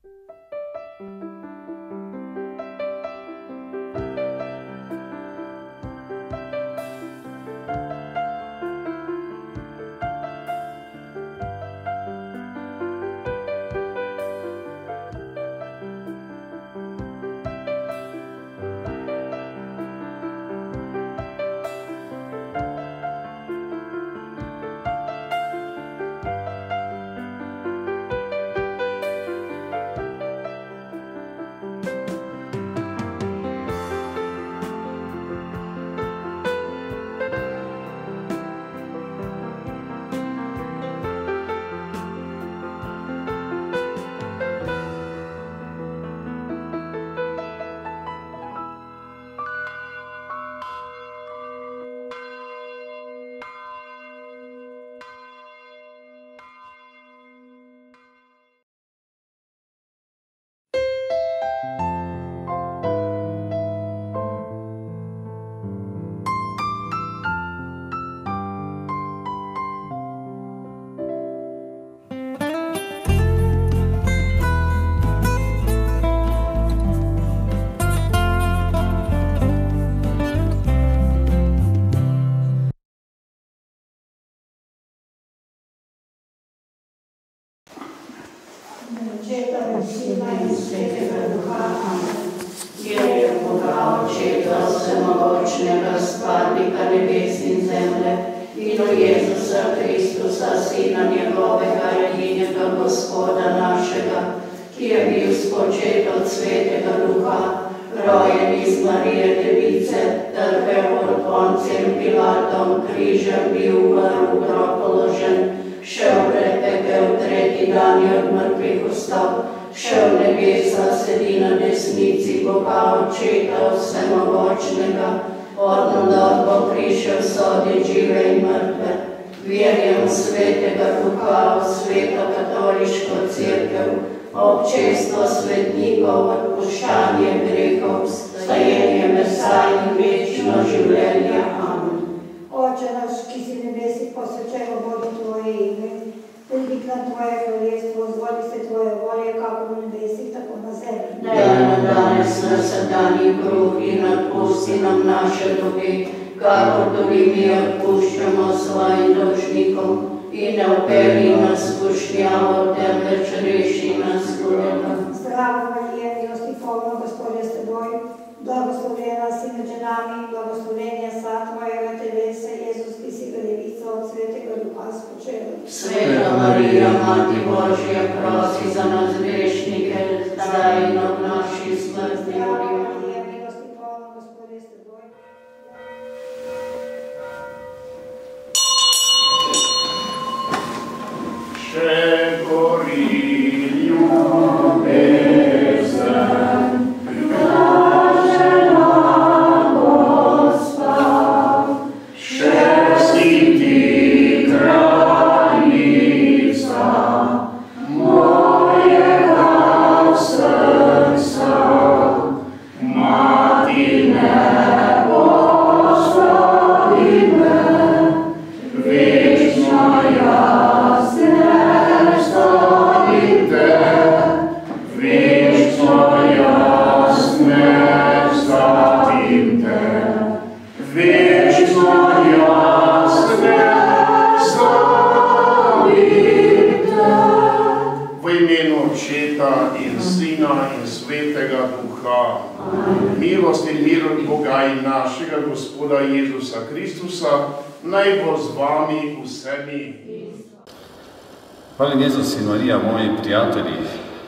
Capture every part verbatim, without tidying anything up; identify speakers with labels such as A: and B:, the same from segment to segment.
A: Hvala Jezus in Marija, moji prijatelji.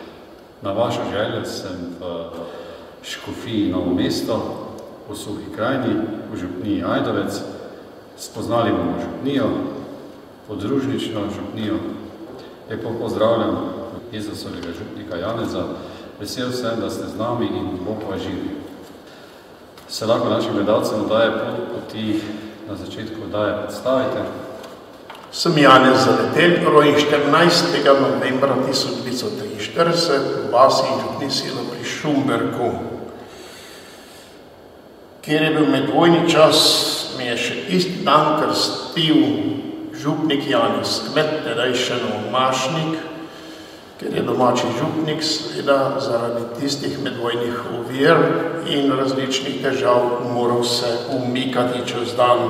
A: Na vašo željo sem v Škofiji Novo mesto, v Suhi krajini, v župniji Ajdovec. Spoznali bomo župnijo, podružnično župnijo. Lepo pozdravljam Jezusovega župnika Janeza. Vesel sem, da ste z nami in Bog vas živi. Se lahko našim gledalcem oddaje pot poti na začetku oddaje predstavite.
B: Sem Janez Zaletelj, rojen štirinajstega novembra tisoč devetsto triinštirideset v vasi in župni selo pri Šumberku. Kjer je bil medvojni čas, me je še isti dan krstil župnik Janez Kmet, tedaj še Novomašnik, ker je domači župnik, seveda zaradi tistih medvojnih ovir in različnih težav moral se umikati čez dan.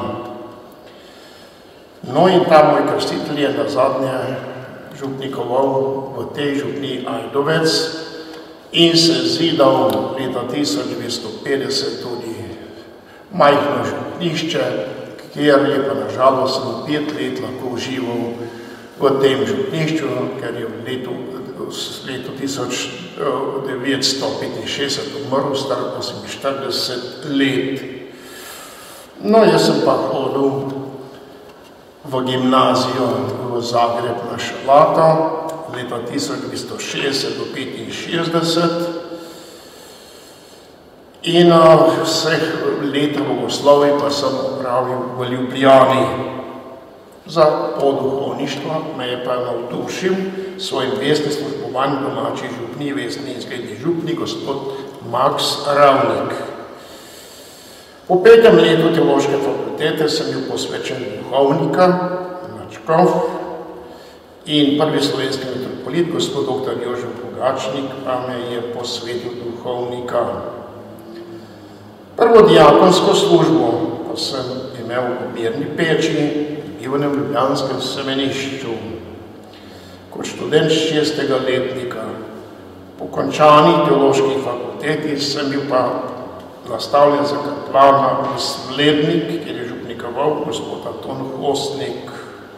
B: No in ta moj krstitelj je nazadnje župnikoval v tej župniji Ajdovec in se zidal leta tisoč dvesto petdeset tudi majhno župnišče, kjer je pa nažalost samo pet let lahko užival v tem župnišču, ker je v letu, letu tisoč devetsto petinšestdeset umrl, star oseminštirideset let. No, jaz sem pa hodil v gimnazijo v Zagreb na Šalato, leta tisoč dvesto šestdeset do petinšestdeset in vseh let bogoslovij pa sem opravil v Ljubljani. Za poduhovništvo me je pa navdušil svojim vestnim službovanjem domači župni, vestni in zgledni župni, gospod Max Ravnik. Po petem letu teološke fakultete sem bil posvečen duhovnika, načkov, in prvi slovenski metropolit, gospod doktor Jožef Pogačnik, pa me je posvetil duhovnika. Prvo diakonsko službo pa sem imel v Mirni Peči, bivanem ljubljanskem semenišču, kot študent šestega letnika. Po končani teološki fakulteti sem bil pa nastavljen za kaplana v Slednik, kjer je župnikoval gospod Anton Hostnik.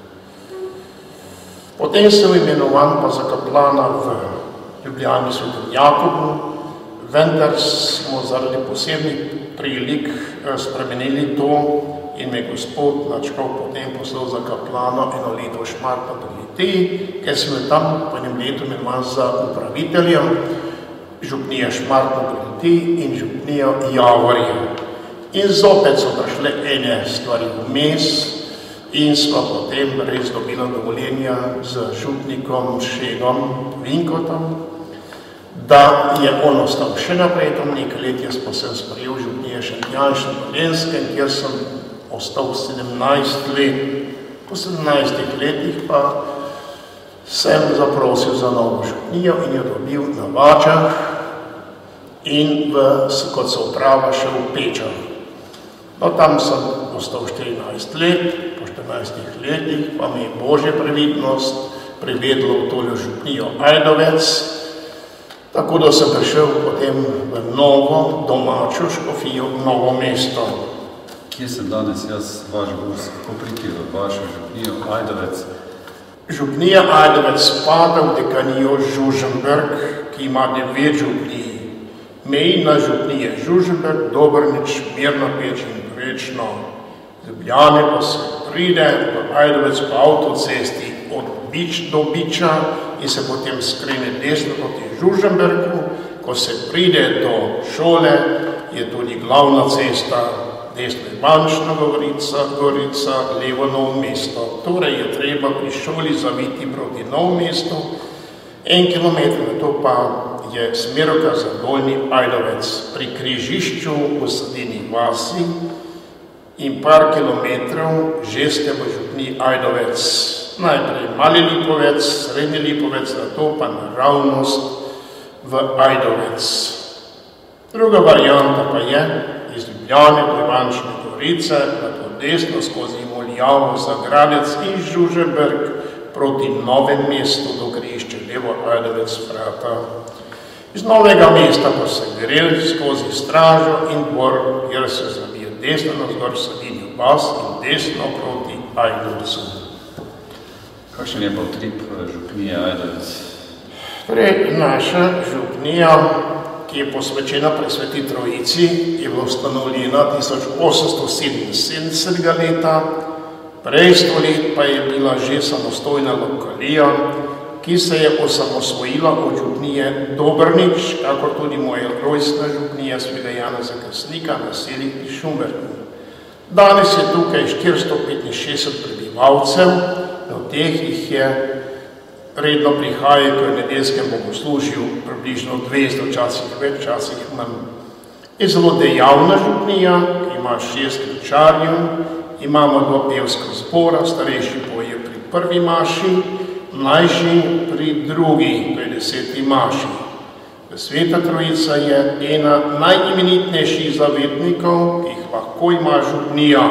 B: Potem sem imenovan pa za kaplana v Ljubljani Svetem Jakobu, vendar smo zaradi posebnih prilik spremenili to in me gospod Načkov potem poslal za kaplano eno leto v Šmartno pri Litiji, ker sem tam po enem letu imenovan za upravitelja župnije Šmartno pri Litiji in župnija Javorje. In zopet so prišle ene stvari vmes in sva potem res dobila dovoljenja z župnikom Šegom Vinkotom, da je on ostal še naprej tam nekaj let, jaz pa sem sprejel župnije Šentjanšče na Dolenjskem, kjer sem ostal sedemnajst let. Po sedemnajstih letih pa sem zaprosil za novo župnijo in jo dobil na Vačah in v, kot se uprava še v Pečah. No, tam sem ostal štirinajst let, po štirinajstih letih pa mi je Božja previdnost privedla v tole župnijo Ajdovec, tako da sem prišel potem v novo domačo škofijo Novo mesto.
A: Kje sem danes jaz, vaš gost, kako priti v vašo župnijo Ajdovec?
B: Župnija Ajdovec spada v dekanijo Žužemberk, ki ima devet župnij. Meji na župnije Žužemberk, Dobrnič, Mirna Peč in Prečno. Ljubljane pa se pride v Ajdovec po avtocesti od Bič do Biča in se potem skrene desno proti Žužemberku. Ko se pride do šole, je tudi glavna cesta, desno je Bančna Gorica, Gorica, levo Novo mesto. Torej je treba pri šoli zaviti proti Novo mestu, en kilometer na to pa je smerovka za Dolnji Ajdovec. Pri križišču v Sadini vasi in par kilometrov že ste v župniji Ajdovec. Najprej Mali Lipovec, Srednji Lipovec, na to pa naravnost v Ajdovec. Druga varianta pa je iz Ljubljane do Bančne Gorice, na to desno skozi Moljavo, Zagradec in Žužemberk proti Novem mestu do križišča levo Ajdovec vrata. Iz Novega mesta pa se gre skozi Stražo in Dvor, kjer se zavije desno navzgor Sadinjo vas in desno proti Ajdovcu.
A: Kakšen je pa utrip župnije Ajdovec?
B: Torej, naša župnija, ki je posvečena Presveti Trojici, je bila ustanovljena tisoč osemsto sedeminsedemdesetega leta, prej sto let pa je bila že samostojna lokalija, ki se je osamosvojila od župnije Dobrnič, kakor tudi moja rojstna župnija Svetega Janeza Krstnika na Selih pri Šumberku. Danes je tukaj štiristo petinšestdeset prebivalcev, od teh jih je redno prihajajo k nedeljskem bogoslužju približno dvesto, včasih več, včasih manj. Je zelo dejavna župnija, ki ima šest ključarjev, imamo dva pevska zbora, starejši poje pri prvi maši, mlajši pri drugi, to je deseti maši. Sveta Trojica je ena najimenitnejših zavetnikov, ki jih lahko ima župnija.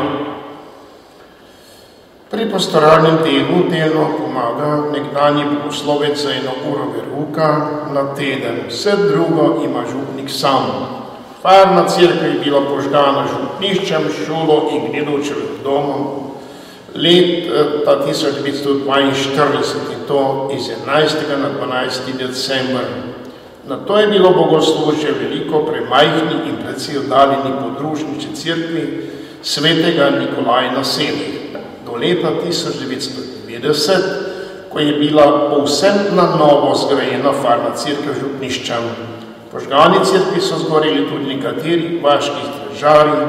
B: Pri pastoralnem delu delno pomaga nekdanji bogoslovec za eno uro veruka na teden. Vse drugo ima župnik sam. Farna cerkev je bila požgana župniščem, šolo in gledalčevim domom leta tisoč devetsto dvainštirideset in to iz enajstega na dvanajsti december. Na to je bilo bogoslužje veliko premajhni in precej oddaljeni podružnični cerkvi svetega Nikolaja na Seli. Do leta tisoč devetsto devetdeset, ko je bila povsem na novo zgrajena farna cerkev župniščem. Požgani cerkvi so zgoreli tudi nekateri vaški stražarji,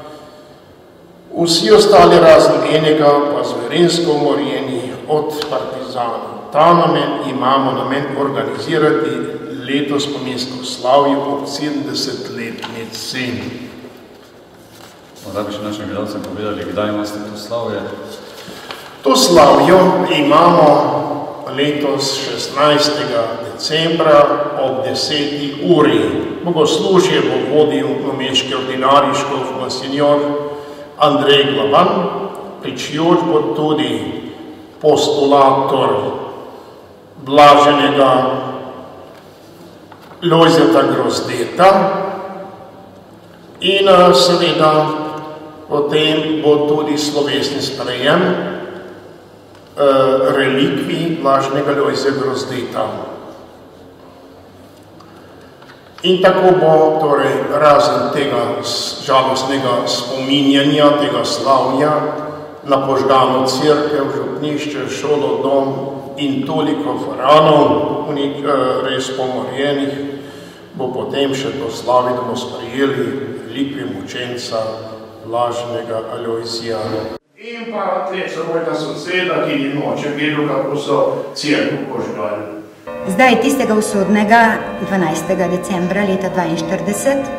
B: vsi ostali razen enega pa zverensko umorjeni od partizanov. Ta namen imamo namen organizirati letos spominsko slavje ob sedemdesetletnici.
A: Morda bi še našim gledalcem povedali, kdaj imate to slavje?
B: To slavjo imamo letos šestnajstega decembra ob deseti uri. Bogoslužje bo vodil nomeški ordinarij škof monsinjor Andrej Glavan, pričujoč bo tudi postulator blaženega Lojzeta Grozdeta in seveda potem bo tudi slovesni sprejem relikvij blaženega Lojzeta Grozdeta. In tako bo torej razen tega žalostnega spominjanja, tega slavja na požgano cerkev, župnišče, šolo, dom in toliko faranov, res pomorjenih, bo potem še to slavje, da bomo sprejeli relikvije mučenca blaženega Alojzija. In pa treca mojega soseda, ki ni noče vedel, kako so cerkev požgali.
C: Zdaj, tistega usodnega dvanajstega decembra leta dvainštirideset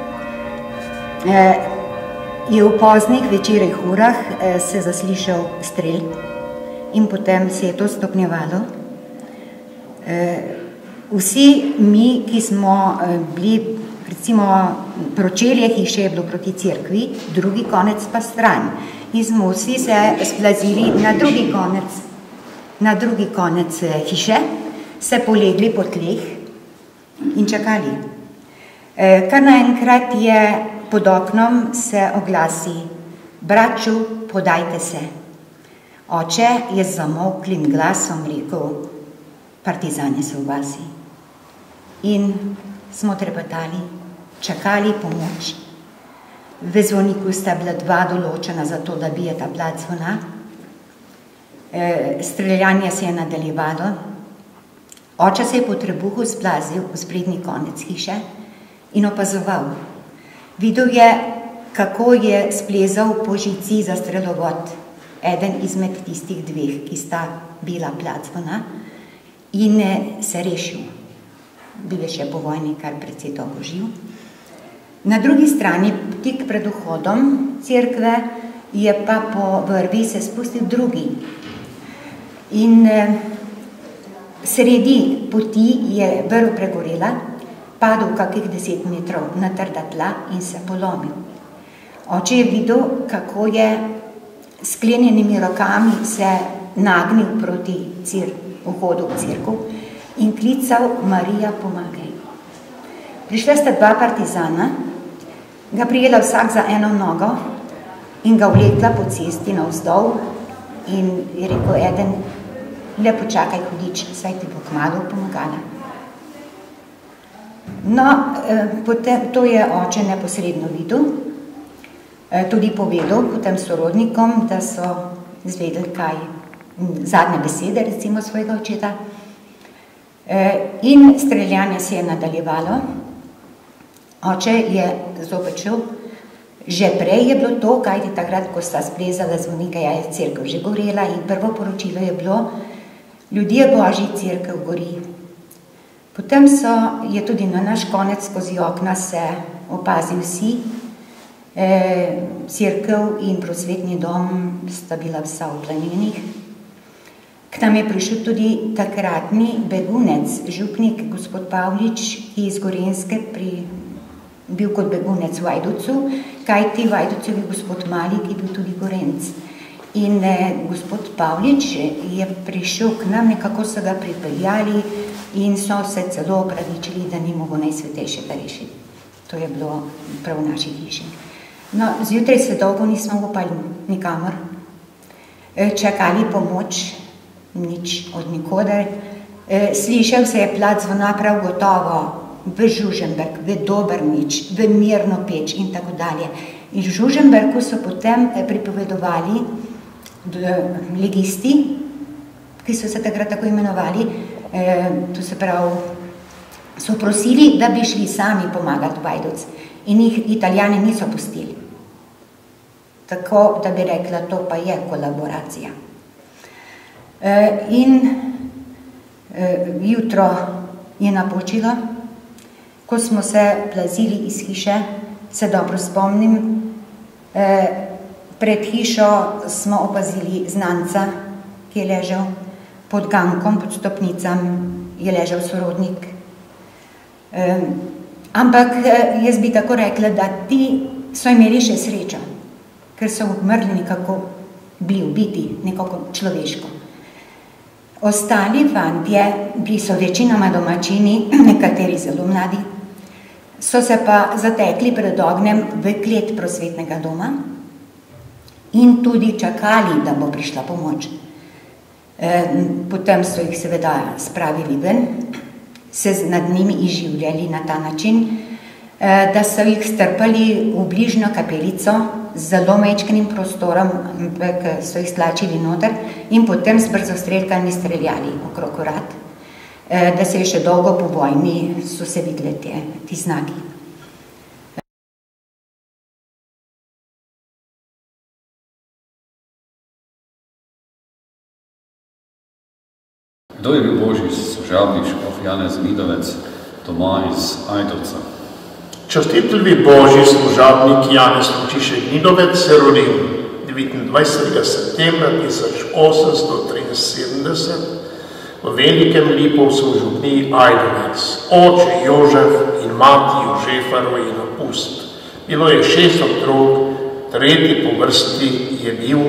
C: je v poznih večerih urah se zaslišal strel in potem se je to stopnjevalo. Vsi mi, ki smo bili, recimo, pročelje hiše je bilo proti cerkvi, drugi konec pa stran. In smo vsi se splazili na drugi konec, na drugi konec hiše, se polegli po tleh in čakali. Kar naenkrat je pod oknom se oglasi: braću, podajte se. Oče je z zamolklim glasom rekel: partizani so v vasi. In smo trepetali, čakali pomoč. V zvoniku sta bila dva določena za to, da bijeta plat zvona. Streljanje se je nadaljevalo. Oče se je po trebuhu splazil v sprednji konec hiše in opazoval. Videl je, kako je splezal po žici za strelovod eden izmed tistih dveh, ki sta bila plat zvona, in se rešil. Bil je še po vojni kar precej dolgo živ. Na drugi strani, tik pred vhodom cerkve, je pa po vrvi se spustil drugi. In sredi poti je vrv pregorela, padel kakih deset metrov na trda tla in se polomil. Oče je videl, kako je s sklenjenimi rokami se nagnil proti vhodu v cerkev in klical: Marija, pomagaj. Prišla sta dva partizana, ga prijela vsak za eno nogo in ga vlekla po cesti navzdol in je rekel eden: le počakaj, hudič, saj ti bo kmalu pomagala. No, potem, to je oče neposredno videl, tudi povedal potem sorodnikom, da so izvedeli kaj, zadnje besede, recimo, svojega očeta. In streljanje se je nadaljevalo. Oče je zopet šel. Že prej je bilo to, kajti takrat, ko sta splezala zvonika, je cerkev že gorela in prvo poročilo je bilo: ljudje Božji, cerkev gori. Potem so, je tudi na naš konec skozi okna se opazil vsi. Cerkev in prosvetni dom sta bila vsa v plamenih. K K nam je prišel tudi takratni begunec, župnik gospod Pavlič, ki je iz Gorenjske pri, bil kot begunec v Ajdovcu, kajti v Ajdovcu je bil gospod Mali, ki je bil tudi Gorenc. In eh, gospod Pavlič je prišel k nam, nekako so ga pripeljali in so se celo opravičili, da ni mogel najsvetejšega rešiti. To je bilo prav v naši hiši. No, zjutraj se dolgo nismo upali nikamor. E, čakali pomoč, nič od nikoder. E, slišal se je plat zvona prav gotovo v Žužemberk, v Dobrnič, v Mirno Peč in tako dalje. In v Žužemberku so potem pripovedovali legisti, ki so se takrat tako imenovali, e, to se pravi, so prosili, da bi šli sami pomagati v Ajdovec. In jih Italijani niso pustili. Tako, da bi rekla, to pa je kolaboracija. E, in e, jutro je napočilo, ko smo se plazili iz hiše, se dobro spomnim, e, pred hišo smo opazili znanca, ki je ležal pod gankom, pod stopnicam, je ležal sorodnik. E, ampak jaz bi tako rekla, da ti so imeli še srečo, ker so umrli nekako bili ubiti, nekako človeško. Ostali fantje, bili so večinoma domačini, nekateri zelo mladi, so se pa zatekli pred ognjem v klet prosvetnega doma in tudi čakali, da bo prišla pomoč. E, potem so jih seveda spravili ven, se nad njimi izživljali na ta način, e, da so jih strpali v bližnjo kapelico z zelo majčkenim prostorom, ampak so jih stlačili noter in potem s brzostrelkami streljali okrog vrat, e, da se je še dolgo po vojni so se videli te, ti znaki.
A: Kdo je bil božji služabnik škof Janez Vidovec doma iz Ajdovca?
B: Častitelj božji služabnik Janez Lučišek Vidovec se rodil devetindvajsetega septembra tisoč osemsto triinsedemdeset v Velikem Lipovcu v župniji Ajdovec. Oče Jožef in mati Jožefa rojena Pust. Bilo je šest otrok, tretji po vrsti je bil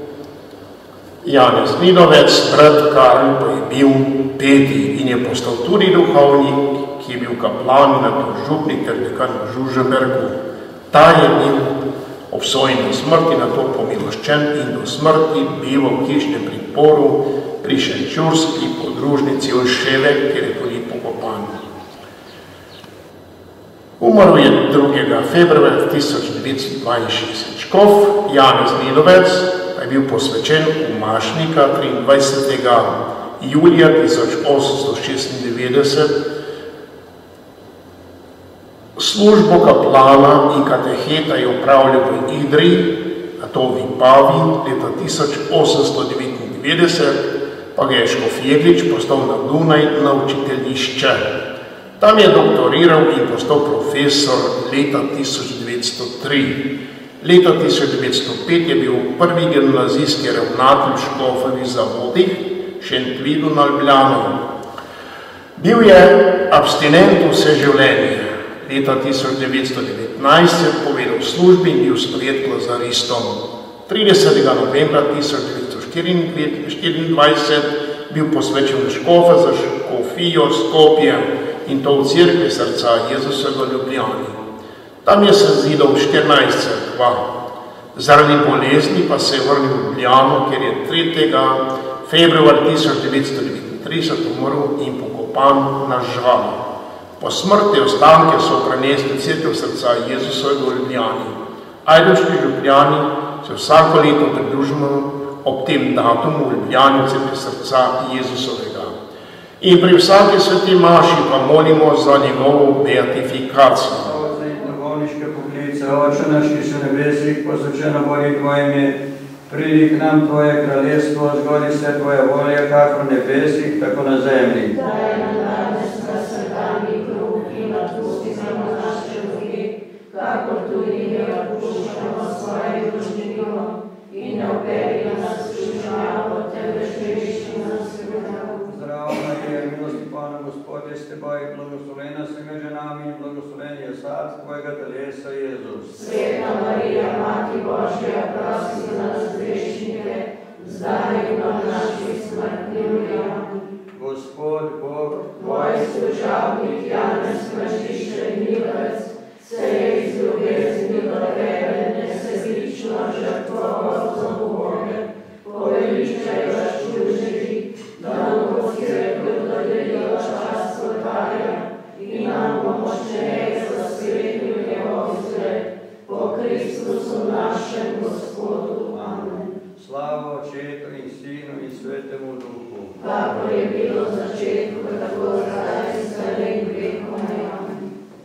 B: Janez Vidovec, brat Karl pa je bil peti in je postal tudi duhovnik, ki je bil kaplan na župnik ter dekan v Žužemberku. Ta je bil obsojen na smrti, na to pomiloščen in do smrti bival v hišnem priporu pri šenčurski podružnici Olševe, kjer je tudi pokopan. Umrl je drugega februarja tisoč devetsto dvainšestdeset. Škof Janez Vidovec je bil posvečen v Mašnika triindvajsetega julija tisoč osemsto šestindevetdeset. Službo kaplana in kateheta je opravljal v Idri, nato v Vipavi leta tisoč osemsto devetindevetdeset, pa ga je škof Jeglič postal na Dunaj na učiteljišče. Tam je doktoriral in postal profesor leta tisoč devetsto tri. Leta tisoč devetsto pet je bil prvi gimnazijski ravnatelj v škofovih zavodih Šentvidu na Ljubljano. Bil je abstinent vse življenje. Leta tisoč devetsto devetnajst je povedal v službi in bil sprejet k lazaristom. tridesetega novembra tisoč devetsto štiriindvajset bil posvečen v škofa za škofijo Skopje in to v cerkvi srca Jezusovega v Ljubljani. Tam je se zidal štirinajst cerkva. Zaradi bolezni pa se je vrnil v Ljubljano, kjer je tretjega februarja tisoč devetsto devetintrideset umrl in pokopan na Žalu. Po smrti ostanke so prenesli v cerkev srca Jezusovega v Ljubljani. Ajdovški župljani se vsako leto pridružimo ob tem datumu v Ljubljani v cerkev srca Jezusovega. In pri vsaki sveti maši pa molimo za njegovo beatifikacijo.
D: Oče naš, ki si v nebesih, posvečeno bodi tvoje ime, pridi k nam tvoje kraljestvo, zgodi se tvoja volja, kako v nebesih, tako na zemlji.
E: Daj nam danes naš vsakdanji kruh in odpusti nam naše dolge, kakor tudi mi odpuščamo svojim dolžnikom, in ne vpelji nas v skušnjavo, temveč reši nas
D: Gospod je s teboj, blagoslovena si med ženami in blagosloven je sad tvojega telesa, Jezus.
E: Sveta Marija, Mati Božja, prosi za nas grešnike, zdaj in v naši smrtni uri.
D: Gospod Bog,
E: Moj služabnik Janez Krstiščenilec se je iz ljubezni do tebe nesebično žrtvoval za Boge, poveličajoč čuži, da nam bo cerkev dodelila čast vladarja in nam pomočneje zasvetil njegov vzgled po Kristusu našem Gospodu. Amen.
D: slava Očetu in Sinu in Svetemu Duhu.
E: Kakor je bilo v začetku, tako zdaj in zdaj in vekomaj. Amen.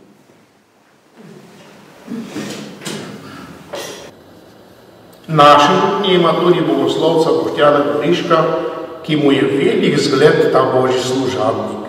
B: Naša župnija ima tudi bogoslovca Boštjana Goriška, ki mu je velik zgled ta božji služabnik.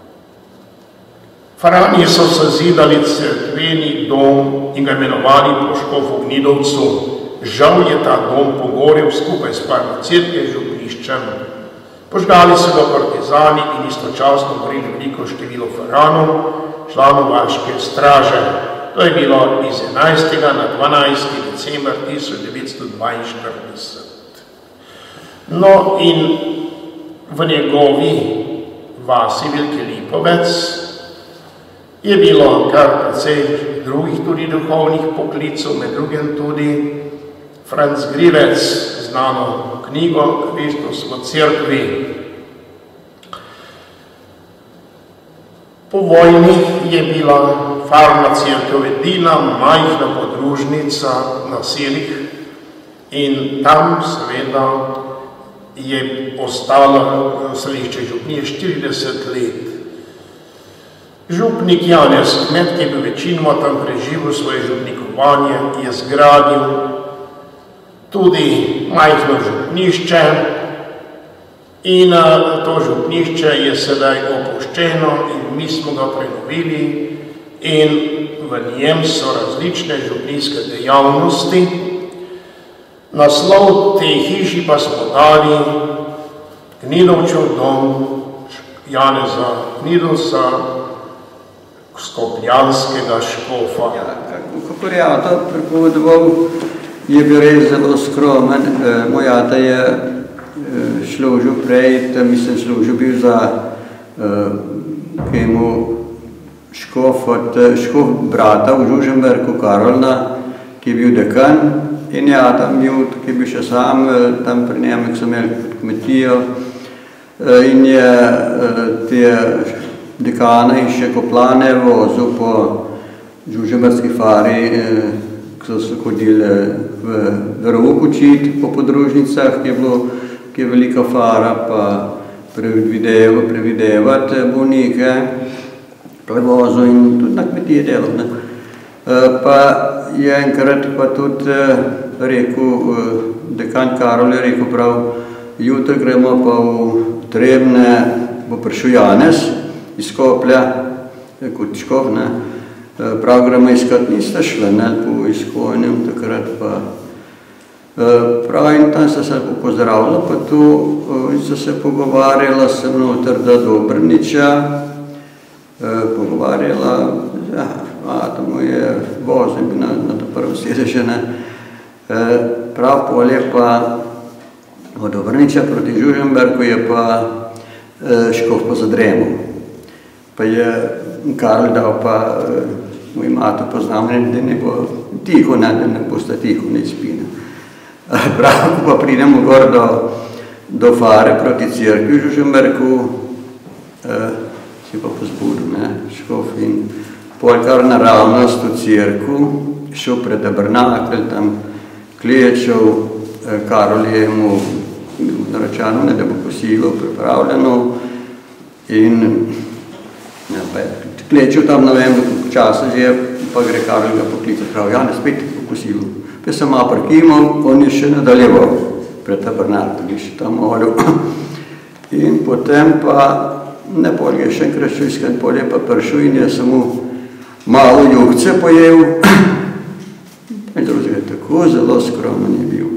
B: Franji so sazidali cerkveni dom in ga imenovali po škofu Gnidovcu. Žal je ta dom pogorel skupaj s parno cerkve župniščem. Požgali so ga partizani in istočasno gorili veliko število faranov, članov vaške straže. To je bilo iz enajstega na dvanajsti december tisoč devetsto dvainštirideset. No in v njegovi vasi Veliki Lipovec je bilo kar precej drugih tudi duhovnih poklicov, med drugim tudi Franc Grivec, znano knjigo Kristus v cerkvi. Po vojni je bila farna cerkev edina majhna podružnica na selih in tam seveda je ostalo središče župnije štirideset let. Župnik Janez Kmet, ki je bil večinoma tam preživel svoje župnikovanje, je zgradil tudi majhno župnišče in to župnišče je sedaj opuščeno in mi smo ga prenovili in v njem so različne župnijske dejavnosti. Naslov te hiši pa smo dali Gnidovčev dom Janeza Gnidovca, skopljanskega škofa.
D: Ja, kakor je ata pripovedoval, je bil res zelo skromen. E, moj ata je e, služil prej, tam mislim služil bil za e, kemu škof od škof brata v Žužemberku, Karolna, ki je bil dekan in je ata imel, ki je bil še sam, tam pri njem, ki so imeli kmetijo e, in je e, te dekana in še koplane vozil po Žužemberski fari, ki so se hodili v verouk učiti po podružnicah, ki je, bilo, ki je velika fara, pa prevideva, previdevati bolnike, prevozil in tudi na kmetije delal. Ne. Pa je enkrat pa tudi rekel, dekan Karol je rekel prav, jutri gremo pa v Trebne, bo prišel Janez iz Koplja, kot škof, ne. Prav gremo iskat, niste šli, ne, po izkojenjem takrat pa. Prav in tam so se pozdravila, pa tu so se pogovarjala se noter da Dobrniča, pogovarjala, ja, ata mu je vozil na, na to prvo sedeže, ne. Prav polje pa od Dobrniča proti Žužemberku je pa škof pa Zadremov. Pa je Karol dal pa moj mato poznam, da ne bo tiho, ne, da ne boste tiho, ne spine. Prav, ko pa pridemo gor do, do fare proti cerkvi v Žužemberku, eh, si pa pozbudil, ne, škof in pol kar naravnost v cerku, šel pred tabernakelj, tam klečal, eh, Karol je mu naročano, ne, da bo kosilo pripravljeno in ja, pa je klečil tam, ne vem, časa že, pa gre Karol ga poklical, prav, ja, ne spet po kosilu. Pa sem malo prekimal, on je še nadaljeval pred tabernakeljem, je še tam molil. In potem pa, ne pol je še enkrat šel iskat, pol je pa prišel in je samo malo juhce pojel. In drugega, tako zelo skromen je bil.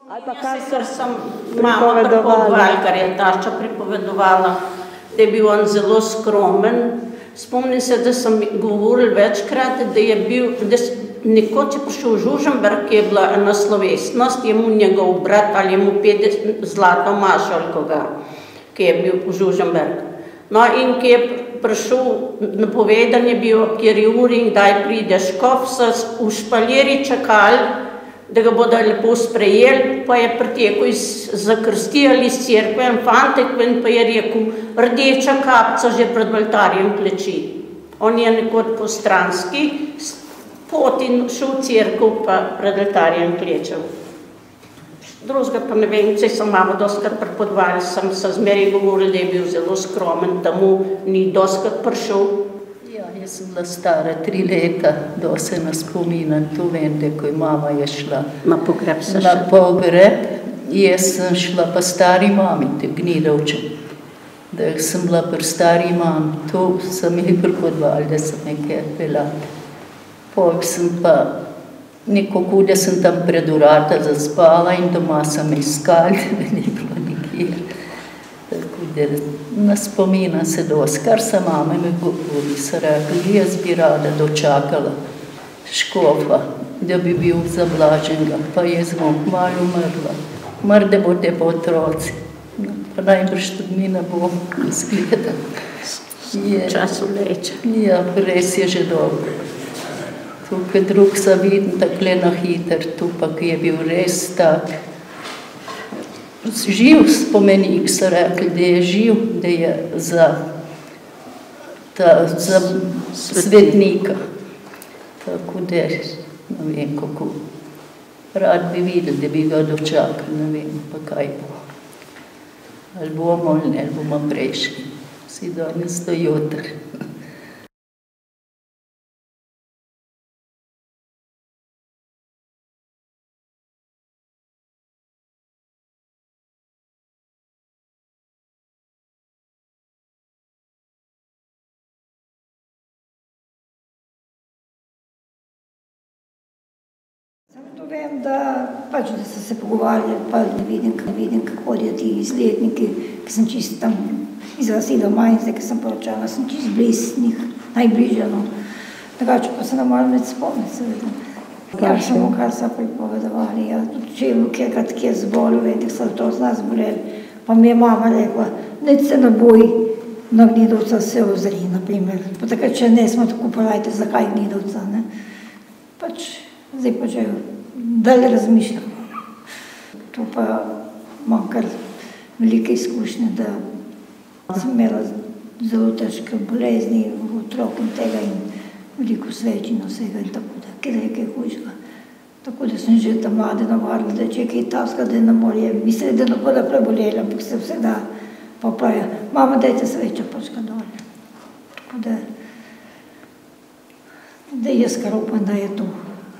E: Ali pa kar sem mama pripovedovala, kar je tašča pripovedovala, da je bil on zelo skromen. Spomnim se, da sem govoril večkrat, da je bil, da nekoč je prišel v Žužemberk, ki je bila ena slovesnost, je mu njegov brat ali je mu petdeset zlato mašo ali koga, ki je bil v Žužemberk. No in ki je prišel, napovedan je bil, ob kateri uri in kdaj pride škof, so v špaljeri čakali, da ga bodo lepo sprejeli, pa je pritekel iz zakrsti ali iz cerkve en fantek ven, pa je rekel, rdeča kapca že pred oltarjem kleči. On je nekoč po stranski poti šel v cerkev, pa pred oltarjem klečel. Drugega pa ne vem, če sem mama doskrat prepodvali, sem se zmeri govoril, da je bil zelo skromen, da mu ni doskrat prišel.
F: Ja, jaz sem bila stara tri leta, da se ne spominam, tu vem, da ko je mama je šla
E: na pogreb.
F: Na pogreb, jaz sem šla pa stari mami, te Gnidovče. Da sem bila pri stari mami, tu sem jih prepodvali, da sem nekaj bila. Potem sem pa nekako, da sem tam pred urata zaspala in doma sem iskala, da ni bilo nikjer. Tako da ne spominam se dosti, kar se mama mi govori, se rekli, jaz bi rada dočakala škofa, da bi bil zablaženga, pa je zelo malo umrla. Mar da bo te pa otroci, pa najbrž tudi mi ne bo izgleda.
E: Času leče.
F: Ja, res je že dobro. Tukaj drug se vidim takle na hiter, tu pa ki je bil res tak živ spomenik, so rekli, da je živ, da je za, ta, za svetnika. Tako da, ne vem kako, rad bi videl, da bi ga dočakal, ne vem pa kaj bo. Ali bomo ali ne, ali bomo prejšli, si danes do jutri.
G: To vem, da, pač, da so se pogovarjali, pa ne vidim, ne vidim, kako hodijo ti izletniki, ki sem čisto tam iz vasi doma in zdaj, ki sem poročala, sem čisto bliz njih, najbližje, no. Drugače pa se ne moram več spomniti, seveda. Ja, samo kar so pripovedovali, ja, tudi če je bil kjerkrat kje zbolil, vem, so to z nas boleli, pa mi je mama rekla, nič se ne boj, na Gnidovca se ozri, na primer. Pa takrat, če ne smo tako pravite, zakaj Gnidovca, ne. Pač, zdaj pa že dalje razmišljam. To pa imam kar velike izkušnje, da sem imela zelo težke bolezni, otrok in tega in veliko sveč in vsega in tako da, kjer je kaj hujšega. Tako da sem že tam mlade navarila, da če je kaj taska, da ne more, mislili, da ne bodo prebolela, ampak se vse da pa pravi, mama, dajte sveča pačka dolje. Tako da, da jaz kar upam, da je to.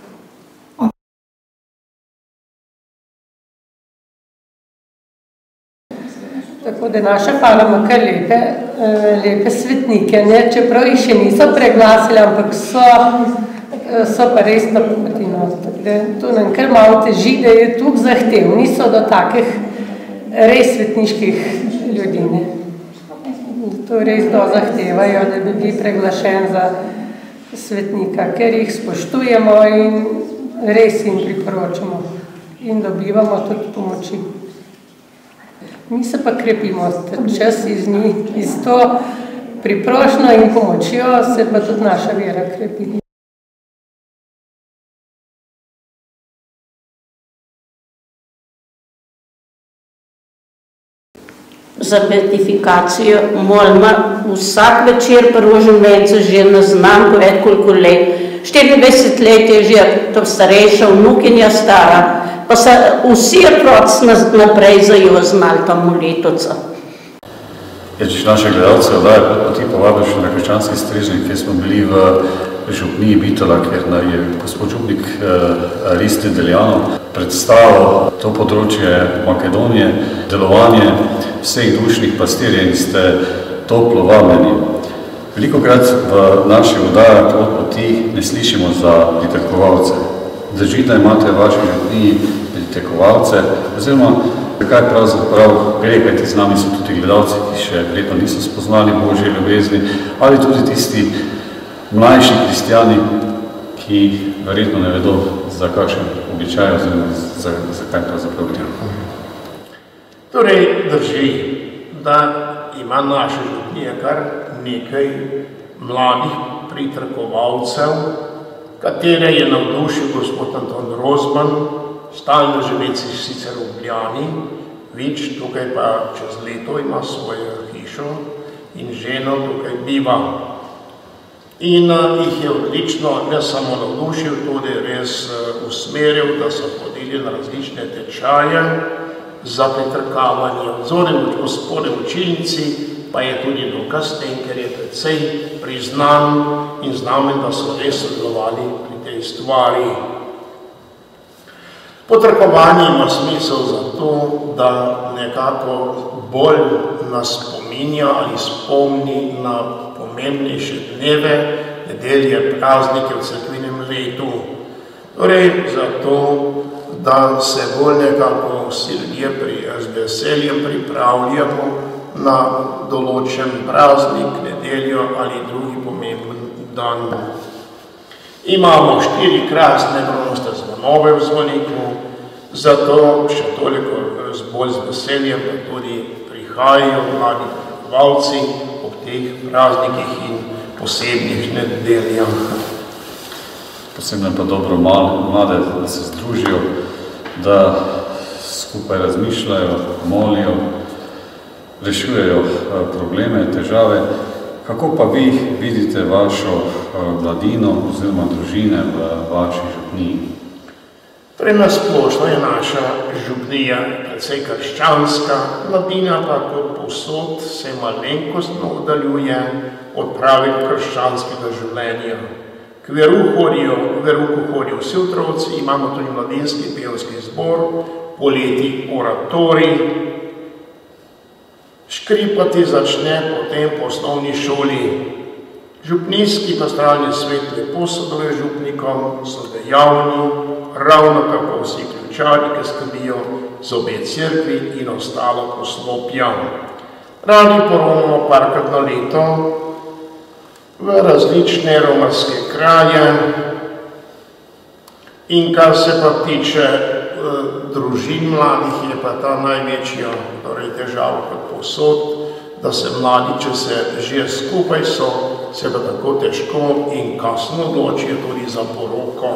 H: Tako da naša Hvala ima kar lepe, lepe svetnike, ne? Čeprav jih še niso preglasili, ampak so, so pa res na poti. No? To nam kar malo teži, da je tukaj zahtevni so do takih res svetniških ljudi. Ne? To res do zahtevajo, da bi bili preglašeni za svetnika, ker jih spoštujemo in res jim priporočamo in dobivamo tudi pomoči. Mi se pa krepimo čas iz njih, iz to priprošnjo in pomočjo se pa tudi naša vera krepi.
E: Za beatifikacijo molimo vsak večer pri Rožnem vencu že ne znam povedati koliko let. štiriindvajset let je že to starejša vnukinja stara. Pa se vsi otroci naprej zajoznali ta molitvica.
A: Ja, če naše gledalce oddaje Poti povabiš na krščanski strežnik, kjer smo bili v župniji Bitola, kjer je gospod župnik Aristi Deljanov predstavil to področje Makedonije, delovanje vseh dušnih pastirjev in ste toplo vabljeni. Velikokrat v naših oddajah Pot poti ne slišimo za pritrkovalce. Drži, da imate v vaši župniji pritekovalce, oziroma zakaj pravzaprav gre, kajti z nami so tudi gledalci, ki še verjetno niso spoznali Božje ljubezni, ali tudi tisti mlajši kristjani, ki verjetno ne vedo, za kakšen običaj oziroma za, za kaj pravzaprav gre.
B: Torej, drži, da ima naša župnija kar nekaj mladih pritrkovalcev, katere je navdušil gospod Anton Rozman, stalno živeci sicer v Ljubljani, Vič tukaj pa čez leto ima svojo hišo in ženo tukaj biva. In uh, jih je odlično ne samo navdušil, tudi res uh, usmeril, da so hodili na različne tečaje za pritrkavanje. Vzorem gospode učilnici pa je tudi dokaz tem, ker je precej priznan in znamen, da so res sodelovali pri tej stvari. Potrkovanje ima smisel zato, da nekako bolj nas spominja ali spomni na pomembnejše dneve, nedelje, praznike v cerkvenem letu. Torej, zato, da se bolj nekako vsi ljudje pri, z veseljem pripravljamo na določen praznik, nedeljo ali drugi pomemben dan. Imamo štiri krasne proste zvonove v zvoniku, zato še toliko bolj z veseljem, da tudi prihajajo mladi pritrkovalci ob teh praznikih in posebnih nedeljah.
A: Posebno pa dobro mlade, da se združijo, da skupaj razmišljajo, molijo, rešujejo probleme, težave. Kako pa vi vidite vašo mladino oziroma družine v vaši župniji?
B: Torej, nasplošno je naša župnija precej krščanska, mladina pa kot povsod se malenkostno oddaljuje od pravih krščanskega življenja. K veruku hodijo, veruku hodijo vsi otroci, imamo tudi mladinski pevski zbor, poleti oratorij, škripati začne potem po osnovni šoli. Župnijski pastoralni svet lepo sodeluje z župnikom, so dejavni, ravno tako vsi ključari, ki skrbijo za obe cerkvi in ostalo poslopja. Radi poromamo parkrat na leto v različne romarske kraje in kar se pa tiče družin mladih, je pa ta največja torej težava kot povsod, da se mladi, če se že skupaj so, se pa tako težko in kasno odločijo tudi za poroko.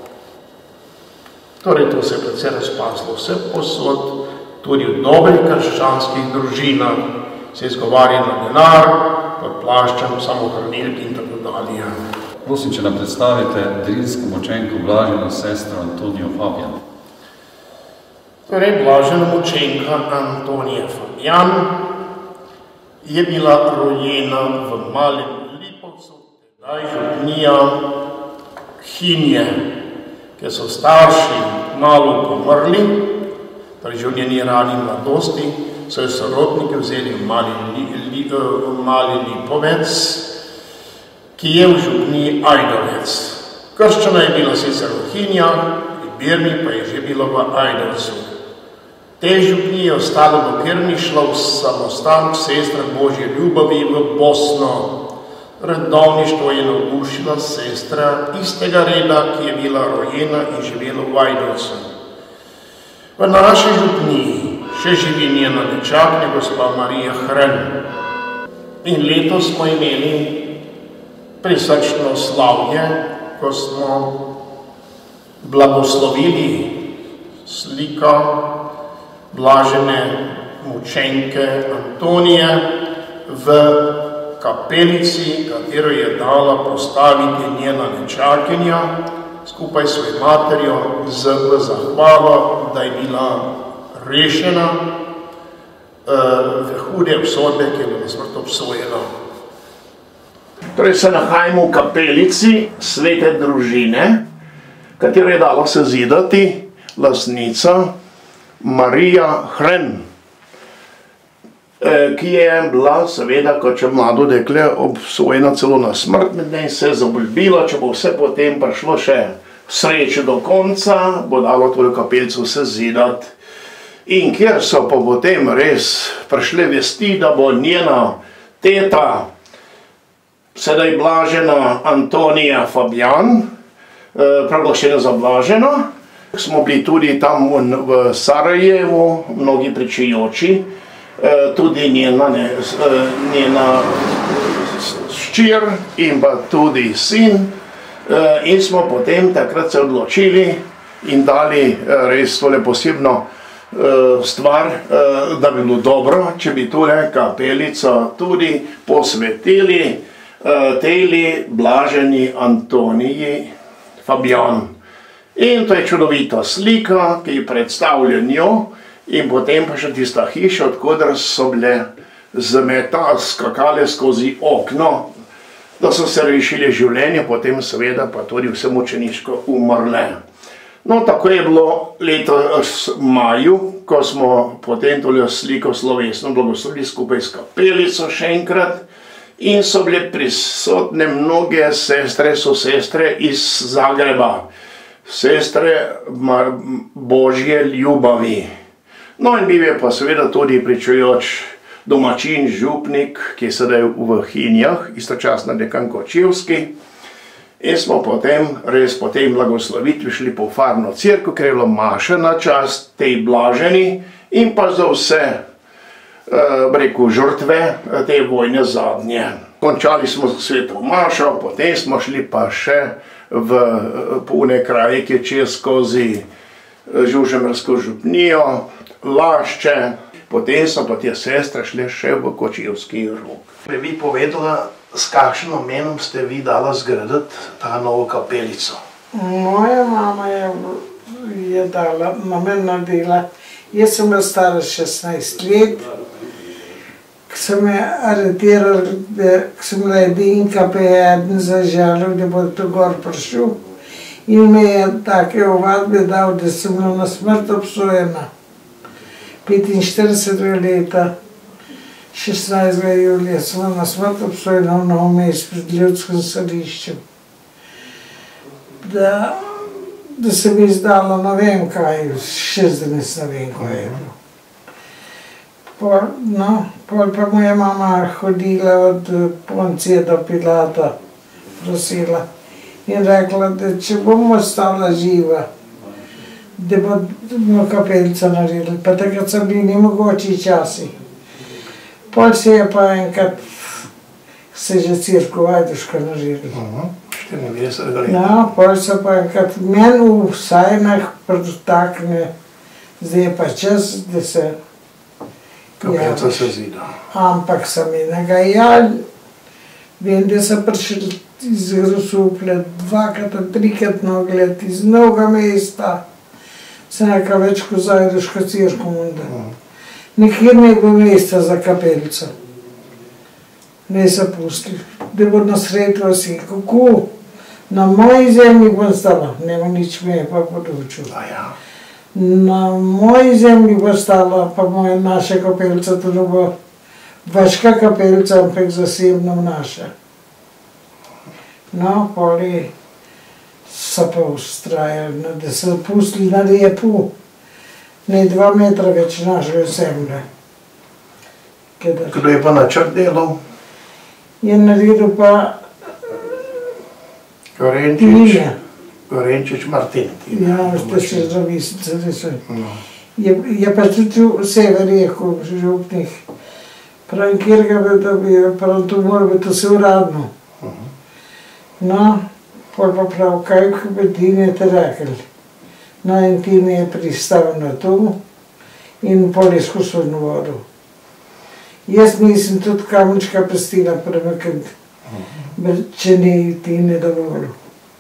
B: Torej, to se je predvsem razpaslo vse posod, tudi v dobrih krščanskih družinah se izgovarja na denar, pod plaščem, samohranilk in tako dalje.
A: Prosim, če nam predstavite drinsko močenko blaženo sestro Antonijo Fabijan.
B: Torej, blažena močenka Antonija Fabijan je bila rojena v Malem Lipovcu, tedaj župnija Hinje, ker so starši malo pomrli, torej že v njeni rani mladosti, so jo sorodniki vzeli v Mali, li, li, uh, Mali Lipovec, ki je v župniji Ajdovec. Krščana je bila sicer v Hinjah, v Birmi pa je že bila v Ajdovcu. Tej župniji je ostalo, dokler ni šla v samostan k sestram Božje ljubavi v Bosno. Redovništvo je navdušila sestra istega reda, ki je bila rojena in živela v Ajdovcu. V naši župniji še živi njena nečaknja, gospa Marija Hren. In letos smo imeli prisrčno slavje, ko smo blagoslovili slika blažene mučenke Antonije v kapelici, katero je dala postaviti njena nečakinja skupaj s svojo materjo z zahvalo, da je bila rešena v hude obsodbe, ki je bila na smrt obsojena. Torej se nahajamo v kapelici svete družine, katero je dala sezidati lastnica Marija Hren, ki je bila seveda kot še mlado dekle obsojena celo na smrt, med njej se je zaljubila, če bo vse potem prišlo še sreče do konca, bo dalo tole kapelico sezidati. In kjer so pa potem res prišle vesti, da bo njena teta, sedaj blažena Antonija Fabijan, proglašena za blaženo. Smo bili tudi tam v Sarajevu, mnogi pričajoči, tudi njena, ne, njena ščir in pa tudi sin. In smo potem takrat se odločili in dali res tole posebno stvar, da bi bilo dobro, če bi tole kapelico tudi posvetili tejli blaženi Antoniji Fabijan. In to je čudovita slika, ki predstavlja njo, in potem pa še tista hiša, odkudar so bile z meta skakale skozi okno, da so se rešili življenje, potem seveda pa tudi vse mučeniško umrle. No, tako je bilo letos maju, ko smo potem tole sliko slovesno blagoslovili skupaj s kapelico še enkrat, in so bile prisotne mnoge sestre, so sestre iz Zagreba, sestre Božje ljubavi. No in bil je pa seveda tudi pričujoč domačin, župnik, ki je sedaj v Hinjah, istočasno dekan Kočevski. In smo potem, res po tej blagoslovitvi šli po farno cerkev, ker je bilo maša na čast tej blaženi in pa za vse rekel, žrtve te vojne zadnje. Končali smo sveto mašo, potem smo šli pa še v pune kraje, ki je čez skozi Žužembersko župnijo, Lašče, potem so pa te sestre šle še v Kočevski Rog. Bi povedala, s kakšnim namenom ste vi dala zgraditi ta novo kapelico?
I: Moja mama je, je dala, namen naredila. Jaz sem bila stara šestnajst let, ko sem me aretirali, ko sem bila edinka, pa je eden zaželil, da bo to gor prišel. In me je take ovadbe dal, da sem bila na smrt obsojena. petinštiridesetega leta, šestnajstega julija, sem bila na smrt obsojena v Novem mestu pred Ljudskim sodiščem. Da, da se mi izdalo, ne vem kaj, šestdeset, ne vem kaj je bilo. Pol, no, pol pa moja mama hodila od Poncije do Pilata, prosila in rekla, da če bomo ostala živa, da bomo kapelico naredili, pa takrat so bili nemogoči časi. Pol se je pa enkrat se že Cirko Vajduška naredili.
B: štiriindevetdesetega leta.
I: Ja, pol so pa enkrat meni v Sajnah pretakne, zdaj je pa čas, da se
B: kapelica se zida.
I: Ampak so mi nagajali, vem, da so prišli iz Grosuplja dvakrat, trikrat na ogled, iz Novega mesta, se neka več kot Zajduška Cirko munda. Nikjer ne bo mesta za kapelico. Ne so pustili, da bo na sred vasi. Kako? Na moji zemlji bom stala, nema nič me je pa podučil. Na moji zemlji bo stala, pa moja naša kapelica, to ne bo vaška kapelica, ampak zasebno naša. No, poli so pa ustrajali, da so pustili na lepo, ne dva metra več našega zemlje.
B: Kdo je pa načrt delal?
I: Je naredil pa
B: Gorenčič, Gorenčič Martin.
I: Ja, ste se zavisnice, da so. Je pa tudi v severjehu, v župnih. Pravim, kjer ga bi dobil, pravim, to mora biti vse uradno. No, pol pa prav, kaj bi ti ne te rekli. No, in ti mi je pristal na to in pol je skusil vodo. Jaz nisem tudi kamenčka pustila premakniti, če ne ti ne dovolil.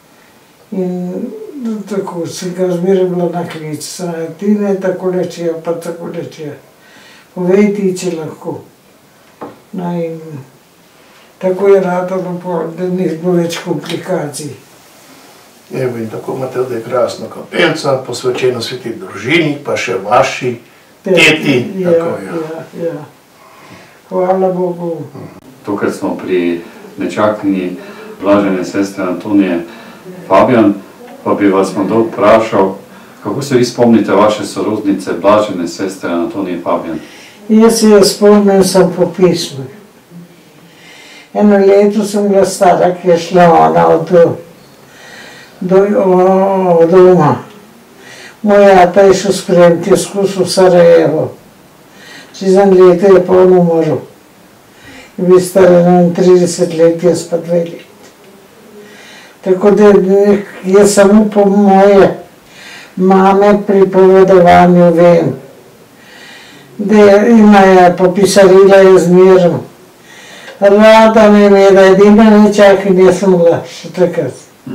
I: In tako si ga zmeraj bila na klic, ti ne tako lečijo, pa tako lečijo. Povej ti, če lahko. No in tako je ratalo pol, da ni bilo več komplikacij.
B: Evo in tako imate zdaj krasno kapelico, posvečeno sveti družini, pa še vaši teti.
I: Ja, ja, ja. Hvala Bogu.
A: Tukaj smo pri nečakni blažene sestre Antonije Fabijan. pa bi vas morda vprašal, kako se vi spomnite vaše sorodnice, blažene sestre Antonije Fabijan?
I: Jaz se je spomnim sam po pismu. Eno leto sem bila stara, ki je šla ona od, do, od doma. Moj ata je šel spremiti skozi v Sarajevo. Čez en leto je pa on umrl. Je bil star trideset let, jaz pa dve leti. Tako da je samo po moje mame pripovedovanju vem, da ima je popisarila je zmerno. Rada me je, da edina nečak in jaz sem bila še takrat.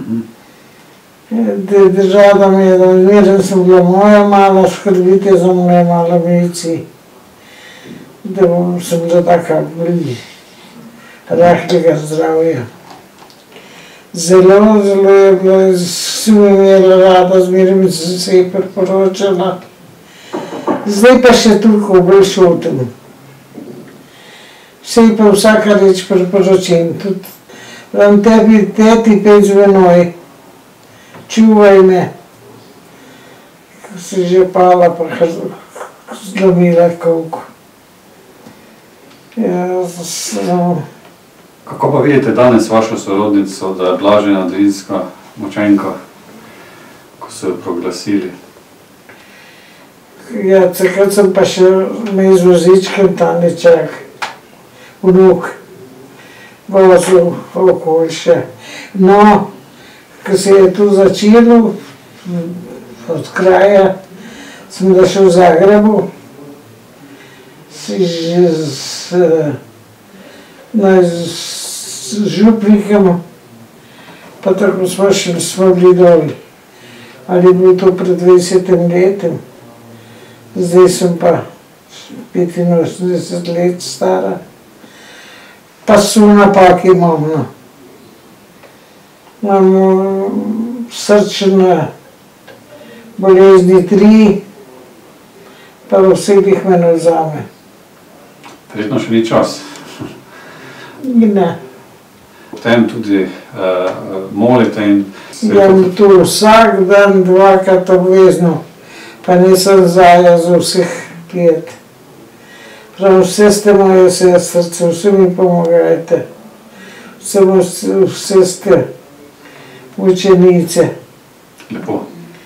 I: Rada me je, da zmerno sem bila moja mala, skrbite za moje mala mici. Da sem bila taka bili rahlega zdravja. Zelo, zelo je bila, sem imela rada, zmerno mi se se je priporočala. Zdaj pa še toliko bolj šutim. Vse pa vsaka reč priporočim. Vam tebi, teti pet z menoj, čuvaj me, ko si že pala, pa zlomila koliko.
A: Kako pa vidite danes vašo sorodnico, da je blažena Drinska močenka, ko so jo proglasili?
I: Ja, takrat sem pa še me z vozičkem ta nečak, vnuk, vozil okoli še. No, ko se je tu začelo, od kraja, sem došel v Zagrebu, si že z, no, z župnikom, pa tako smo šli, smo bili doli. Ali je bil to pred dvajsetim letem. Zdaj sem pa petinosemdeset let stara, pa so napake imam, no. Imam srčne bolezni tri, pa vseh jih me ne vzame.
A: Verjetno še ni čas.
I: Ne.
A: Potem tudi uh, molite in...
I: Jem tu vsak dan dvakrat obvezno. Pa nisem zaja za vseh pet. Prav vse ste moje sestrce, vse mi pomagajte. Vse, vse ste učenice.
A: Lepo.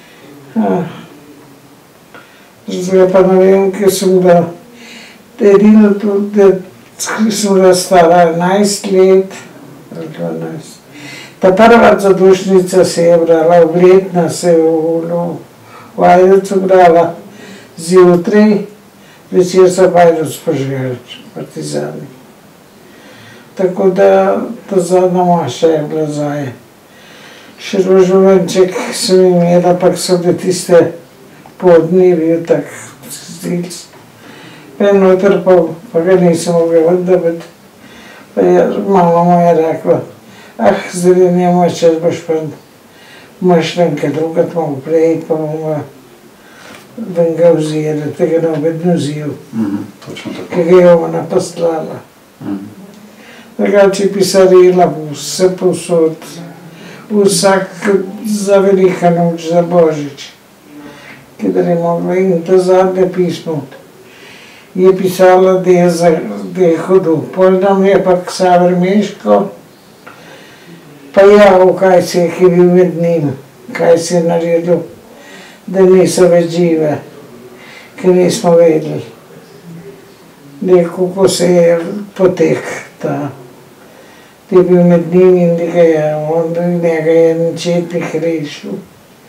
I: Zdaj pa ne vem, kje sem bila. Edino tudi, da sem bila stara enajst let, dvanajst. Ta prva zadušnica se je brala, obletna se je v V Ajdovcu brala zjutraj, večer so v Ajdovcu požgali partizani. Tako da ta zadnja maša je bila zaje. Še rožovenček sem imela, pa so bile tiste podnevi, tak zdilc. Pa je noter pa, pa ga nisem mogla odabiti. Pa je mama moja rekla, ah, zdaj ne moče, boš pa mašlenke drugat malo prej, pa bomo ven ga vzeli, tega ne obedno vzel, ki ga je ona poslala. Drugače pisarila vse povsod, vsak za velika noč, za Božič, kjer je mogla. In to zadnje pismo je pisala, da je, za, da je hodil. Pol nam je pa Ksaver Meško, pa javil, kaj se je, ki je bil med njim, kaj se je naredil, da niso več žive, ker nismo vedeli, da kako se je potek ta, da je bil med njim in da ga je, on, njega je načetnik rešil.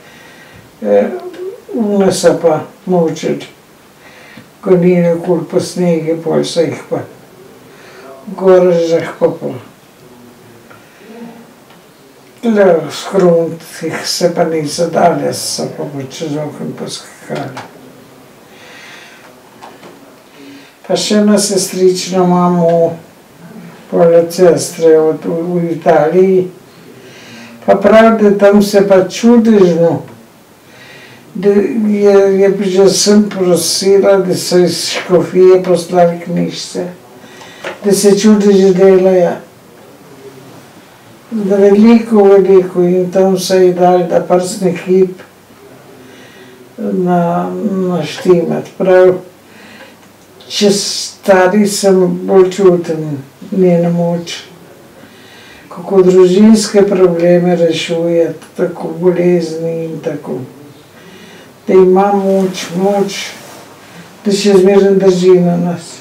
I: Una so pa mučili, ko ni nekul po snegi, pol so jih pa gor zahkopali. Le skrunt jih se pa niso dali, so pa čez okno poskakali. Pa še ena sestrična imamo, poleg sestre v Italiji, pa pravi, da tam se pa čudežno, da je, je že sem prosila, da so iz škofije poslali knjižce, da se čudež delajo. Da veliko, veliko in tam se je dal da prsni hip na, naštimat. Prav, če stari sem bolj čuten njeno moč. Kako družinske probleme rešuje, tako bolezni in tako. Da ima moč, moč, da še zmerno drži na nas.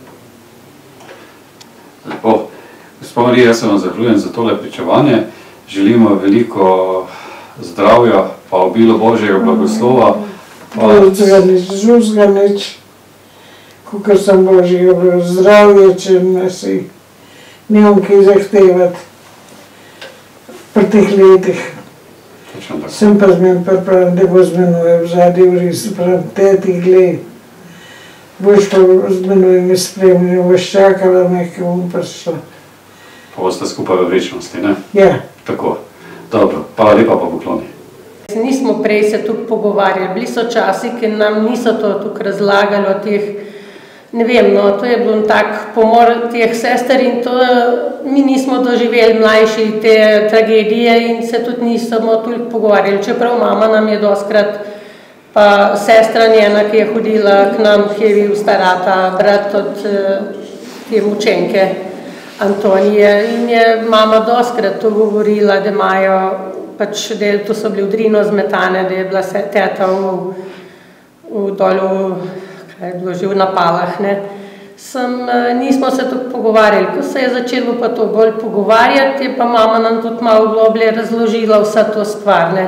A: Lepo. Gospod Marija, jaz se vam zahvaljujem za tole pričevanje. Želimo veliko zdravja, pa obilo Božjega blagoslova.
I: Drugega nič, drugega nič. Kakor sem Božjega zdravja, če ne si nimam kaj zahtevati. Pri teh letih. Sem pa zmen pripravljen, da bo z menoj v zadnji uri, se pravim, teti, glej, boš pa z menoj me spremljal, boš čakala nekaj, bom prišla.
A: Pa boste skupaj v večnosti, ne?
I: Ja.
A: Tako. Dobro, pa lepa pa pokloni.
H: Nismo prej se tukaj pogovarjali, bili so časi, ki nam niso to tukaj razlagali o teh, ne vem, no, to je bil tak pomor teh sester in to mi nismo doživeli mlajši te tragedije in se tudi nismo toliko pogovarjali, čeprav mama nam je doskrat, pa sestra njena, ki je hodila k nam, ki je bil starata, brat od te mučenke Antonije in je mama doskrat to govorila, da imajo, pač, da to so bili v drino zmetane, da je bila se teta v, v dolu, kaj je bilo že v Napalah, ne. Sem, nismo se tukaj pogovarjali, ko se je začelo pa to bolj pogovarjati, je pa mama nam tudi malo globlje razložila vsa to stvar, ne.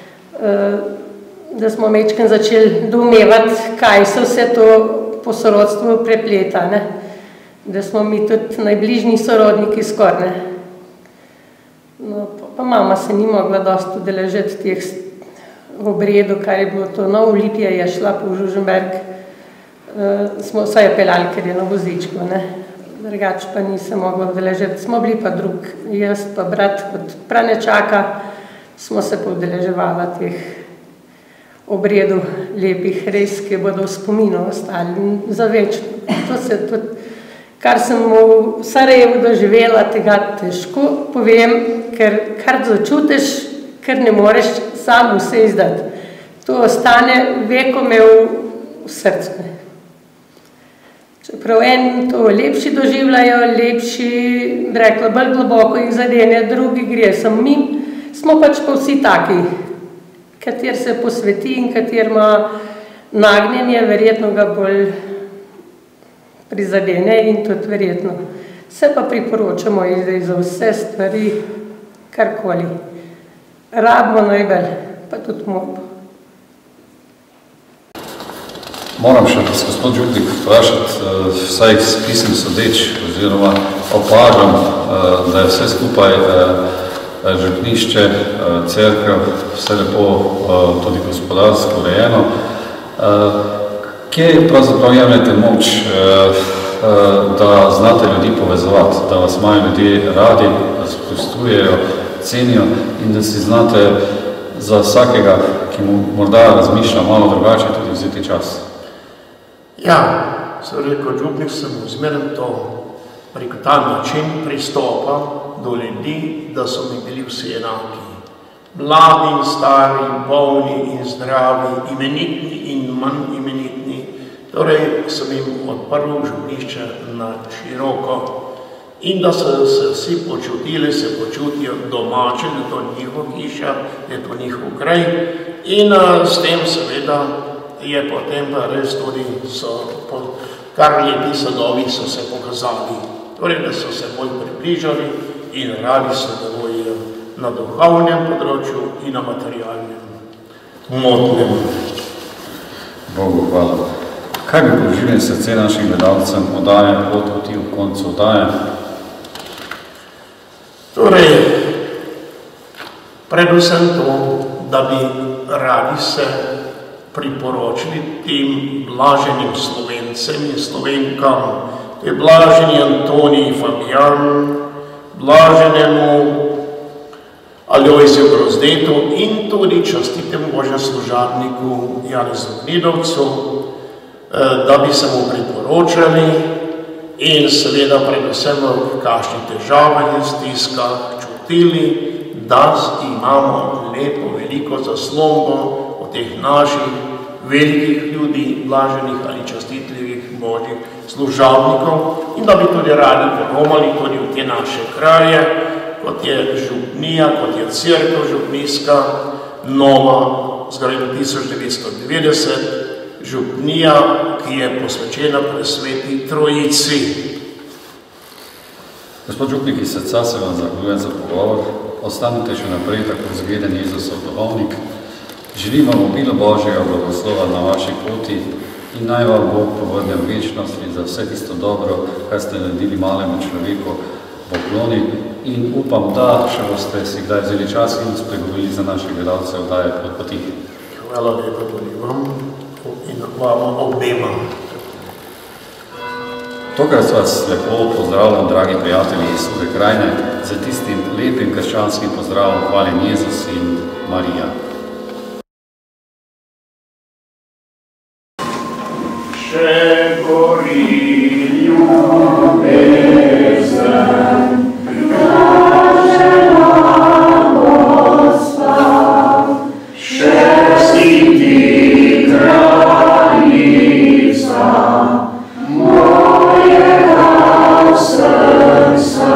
H: Da smo mečken začeli doumevati, kaj se vse to po sorodstvu prepleta, ne. Da smo mi tudi najbližji sorodniki skoraj, ne. No, pa mama se ni mogla dosti udeležiti teh obredov, kar je bilo to, no, v Lipje je šla po Žužemberk, smo vse je peljali, ker je na vozičku, ne. Drugač pa nisem mogla udeležiti, smo bili pa drug, jaz pa brat kot pranečaka, smo se pa udeleževala teh obredov lepih, res, ki bodo v spominu ostali za večno. To se tudi, kar sem v Sarajevu doživela, tega težko povem, ker kar začutiš, ker ne moreš sam vse izdati. To ostane vekome v srcu. Čeprav en to lepši doživljajo, lepši, rekla, bolj globoko jih zadene, drugi gre sem mim, smo pač pa vsi taki, kater se posveti in kater ima nagnjenje, verjetno ga bolj prizadene in tudi verjetno. Se pa priporočamo zdaj za vse stvari, karkoli. Rabimo najbolj, pa tudi moramo.
A: Moram še vas, gospod Župnik, vprašati, vsaj s pisem sodeč, oziroma opažam, da je vse skupaj župnišče, cerkev, vse lepo, tudi gospodarsko urejeno. Kje pravzaprav jemljete moč, da znate ljudi povezovati, da vas imajo ljudje radi, da se spoštujejo, cenijo in da si znate za vsakega, ki mu morda razmišlja malo drugače, tudi vzeti čas?
B: Ja, sem rekel, župnik sem vzmeren to preko ta način pristopa do ljudi, da so mi bili vsi enaki. Mladi in stari, bolni in zdravi, imenitni in manj imenitni. Torej sem jim odprl župnišče na široko in da so se vsi počutili, se počutijo domače, da je to njihov hiša, da je to njihov kraj in s tem seveda je potem pa res tudi so, kar lepi sadovi so se pokazali. Torej, da so se bolj približali in radi sodelujejo na duhovnem področju in na materialnem, motnem.
A: Bogu hvala. Kaj bi poživljali srce našim gledalcem oddaje, pot poti v koncu oddaje?
B: Torej, predvsem to, da bi radi se priporočili tem blaženim Slovencem in Slovenkam, to je blaženi Antonij Fabijan, blaženemu Aljojziju Grozdetu in tudi častitemu božjoslužabniku Janezu Gnidovcu, da bi se mu priporočali in seveda predvsem v kakšnih težavah in stiskah, čutili, da imamo lepo, veliko zaslombo od teh naših velikih ljudi, blaženih ali častitljivih božjih služavnikov in da bi tudi radi poromali tudi v te naše kraje, kot je župnija, kot je cerkev župnijska, nova, zgrajena tisoč devetsto devetdeset, župnija, ki je posvečena presveti Trojici.
A: Gospod župnik, iz srca se vam zahvaljujem za pogovor. Ostanite še naprej tako zgleden Jezusov duhovnik. Želim vam obilo Božjega blagoslova na vaši poti in naj vam Bog povrne v večnosti za vse tisto dobro, kar ste naredili malemu človeku, pokloni in upam, da še boste si kdaj vzeli čas in spregovorili za naše gledalce oddaje Pot poti.
B: Hvala lepa tudi vam in vam obema.
A: Tokrat vas lepo pozdravljam, dragi prijatelji iz Suhe krajine, za tistim lepim krščanskim pozdravom hvaljen Jezus in Marija.
B: Še gori ljubezen, prikažena Gospa, še si ti kraljica mojega srca,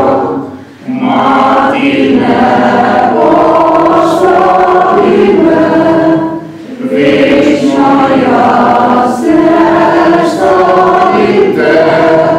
B: Mati nebo zbavi me, večna jaz te.